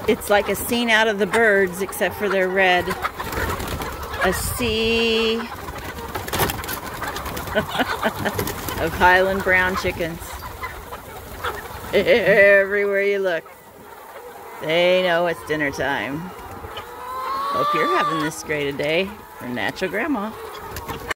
It's like a scene out of The Birds, except for they're red. A sea of Highland brown chickens. Everywhere you look, they know it's dinner time. Hope you're having this great a day from Natural Grandma.